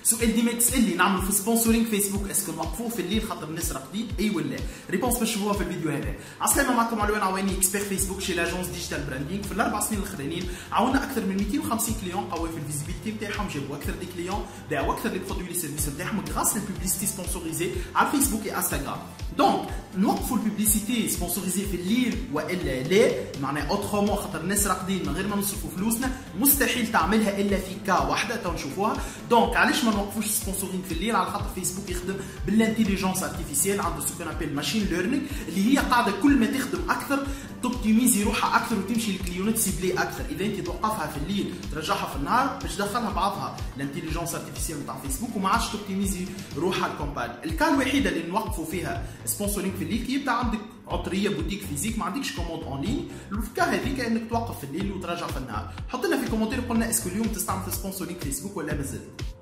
سؤال ديما تسالني نعمل في سبونسورينغ فيسبوك اسكو نوقفوه في الليل خاطر الناس راقدين اي ولا؟ ريبونس باش تشوفوها في الفيديو هذا. عسلامة، معكم علوان عواني اكسبير فيسبوك شي لاجونس ديجيتال براندينغ. في الاربع سنين الاخرانيين عاونا اكثر من 250 كليون قوي في الفيزيبيليتي نتاعهم، جابوا اكثر دي كليون، باعوا اكثر دي برودوي لي سيرفيس نتاعهم غراس للبوبليسيتي سبونسوريزي على فيسبوك و انستغرام. دونك نوقفوا البوبليسيتي سبونسوريزي في الليل والا لا؟ معناها اوترومون خاطر الناس راقدين من غير ما نصرفوا فلوسنا مستحيل تعملها الا في كا واحده تو نشوفوها. دونك علاش ما نوقفوش سبونسورينغ في الليل؟ على خاطر فيسبوك يخدم بالانتيليجنس ارتيفيسيال، عنده سو كون ابيل ماشين ليرنينغ اللي هي قاعده كل ما تخدم اكثر توبتيميزي روحها اكثر وتمشي للكليونات سيبلي اكثر. اذا انت توقفها في الليل ترجعها في النهار باش تدخلها بعضها الانتيليجنس ارتيفيسيال نتاع فيسبوك وما عادش توبتيميزي روحها الكومباني. الكال الوحيده اللي نوقفوا فيها سبونسورينغ في الليل كي يبدا عندك عطريه بوتيك فيزيك ما عندكش كوموند اون لين، الكا هذيك انك توقف في الليل وتراجع في النهار. حط لنا في كومنتير قلنا اسكو اليوم تستعمل سبونسورينغ فيسبوك ولا مازال.